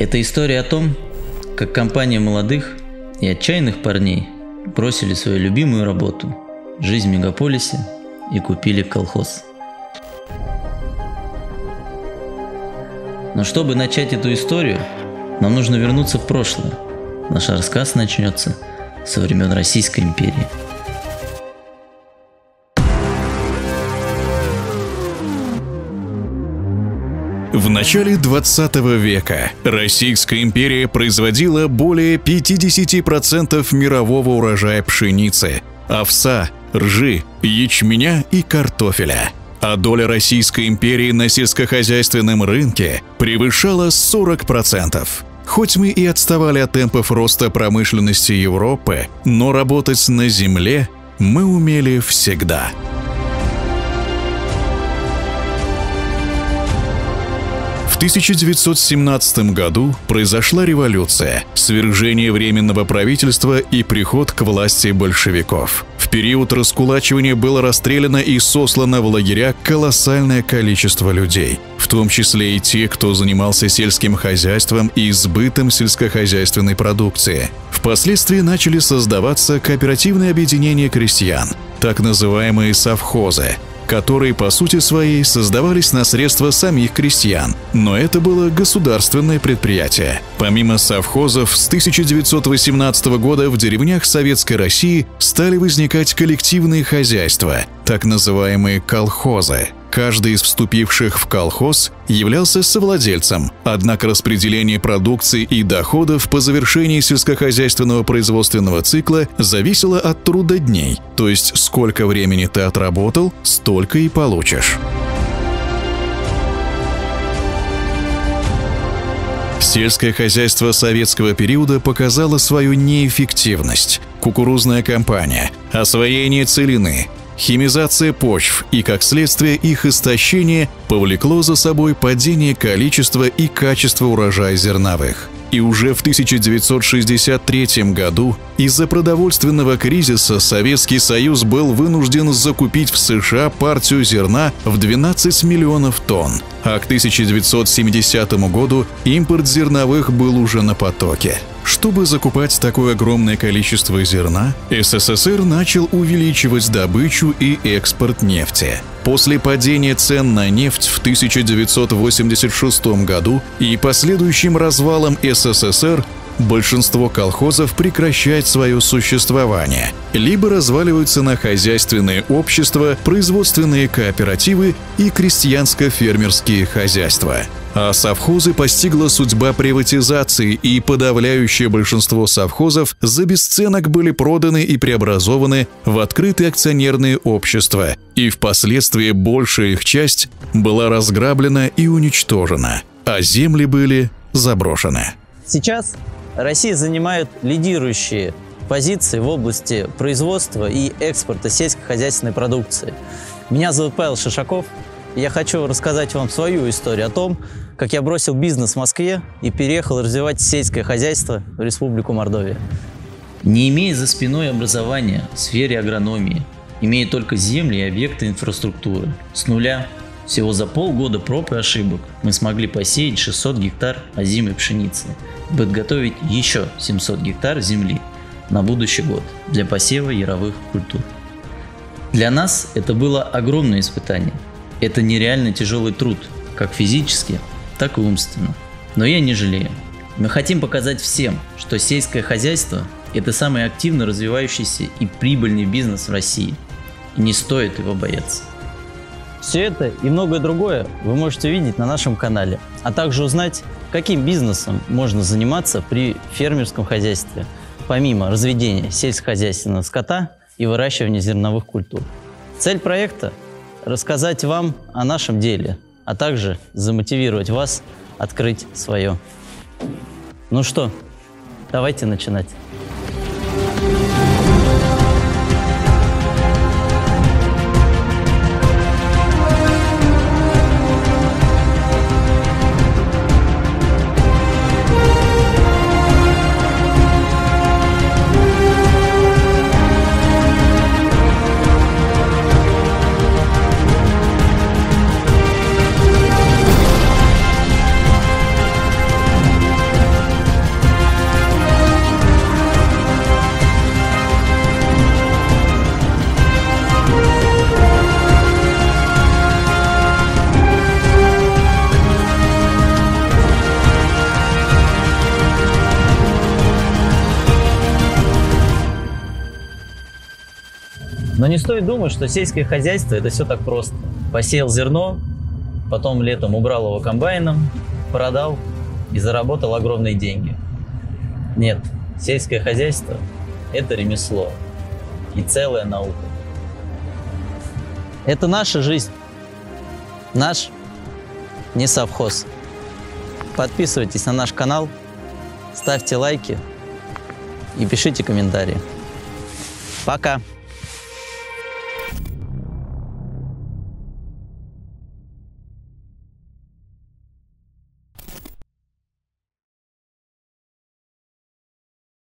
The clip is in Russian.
Это история о том, как компания молодых и отчаянных парней бросили свою любимую работу, жизнь в мегаполисе, и купили колхоз. Но чтобы начать эту историю, нам нужно вернуться в прошлое. Наш рассказ начнется со времен Российской империи. В начале 20 века Российская империя производила более 50% мирового урожая пшеницы, овса, ржи, ячменя и картофеля. А доля Российской империи на сельскохозяйственном рынке превышала 40%. Хоть мы и отставали от темпов роста промышленности Европы, но работать на земле мы умели всегда. В 1917 году произошла революция, свержение Временного правительства и приход к власти большевиков. В период раскулачивания было расстреляно и сослано в лагеря колоссальное количество людей, в том числе и те, кто занимался сельским хозяйством и сбытом сельскохозяйственной продукции. Впоследствии начали создаваться кооперативные объединения крестьян, так называемые совхозы, которые по сути своей создавались на средства самих крестьян, но это было государственное предприятие. Помимо совхозов, с 1918 года в деревнях Советской России стали возникать коллективные хозяйства, так называемые колхозы. Каждый из вступивших в колхоз являлся совладельцем, однако распределение продукции и доходов по завершении сельскохозяйственного производственного цикла зависело от трудодней, то есть сколько времени ты отработал, столько и получишь. Сельское хозяйство советского периода показало свою неэффективность. Кукурузная кампания, освоение целины, химизация почв и, как следствие, их истощение повлекло за собой падение количества и качества урожая зерновых. И уже в 1963 году из-за продовольственного кризиса Советский Союз был вынужден закупить в США партию зерна в 12 миллионов тонн, а к 1970 году импорт зерновых был уже на потоке. Чтобы закупать такое огромное количество зерна, СССР начал увеличивать добычу и экспорт нефти. После падения цен на нефть в 1986 году и последующим развалом СССР большинство колхозов прекращает свое существование, либо разваливаются на хозяйственные общества, производственные кооперативы и крестьянско-фермерские хозяйства. А совхозы постигла судьба приватизации, и подавляющее большинство совхозов за бесценок были проданы и преобразованы в открытые акционерные общества, и впоследствии большая их часть была разграблена и уничтожена, а земли были заброшены. Сейчас Россия занимает лидирующие позиции в области производства и экспорта сельскохозяйственной продукции. Меня зовут Павел Шишаков, и я хочу рассказать вам свою историю о том, как я бросил бизнес в Москве и переехал развивать сельское хозяйство в Республику Мордовия. Не имея за спиной образования в сфере агрономии, имея только земли и объекты инфраструктуры, с нуля, всего за полгода проб и ошибок, мы смогли посеять 600 гектар озимой пшеницы и подготовить еще 700 гектар земли на будущий год для посева яровых культур. Для нас это было огромное испытание. Это нереально тяжелый труд, как физически, так и умственно. Но я не жалею. Мы хотим показать всем, что сельское хозяйство – это самый активно развивающийся и прибыльный бизнес в России. И не стоит его бояться. Все это и многое другое вы можете увидеть на нашем канале, а также узнать, каким бизнесом можно заниматься при фермерском хозяйстве, помимо разведения сельскохозяйственного скота и выращивания зерновых культур. Цель проекта – рассказать вам о нашем деле, а также замотивировать вас открыть свое. Ну что, давайте начинать. Но не стоит думать, что сельское хозяйство – это все так просто. Посеял зерно, потом летом убрал его комбайном, продал и заработал огромные деньги. Нет, сельское хозяйство – это ремесло и целая наука. Это наша жизнь, наш не совхоз. Подписывайтесь на наш канал, ставьте лайки и пишите комментарии. Пока!